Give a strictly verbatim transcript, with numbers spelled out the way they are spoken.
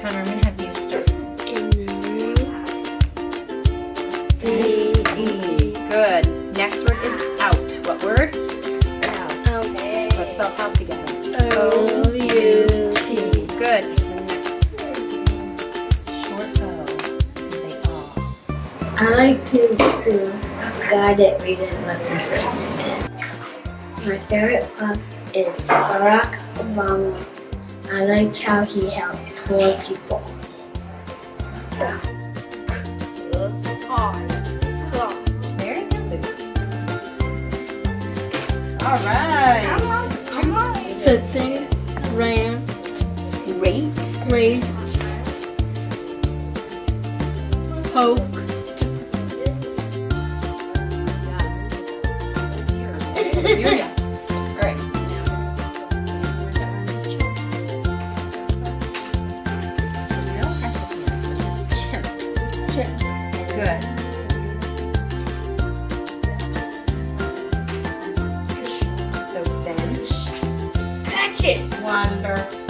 Connor, I'm gonna have you start. E. E. Good. Next word is out. What word? Out. Out. Let's spell out together. O U T. Good. Short O. Say O. I like to do guided reading with assistant. My favorite book is Barack Obama. I like how he helped poor people. Very good. All right. Sitting, ran, Rate. rage, poke, You're done. All right. No hesitance, it's just chimp. chip, Good. So bench. Patches. Wonderful.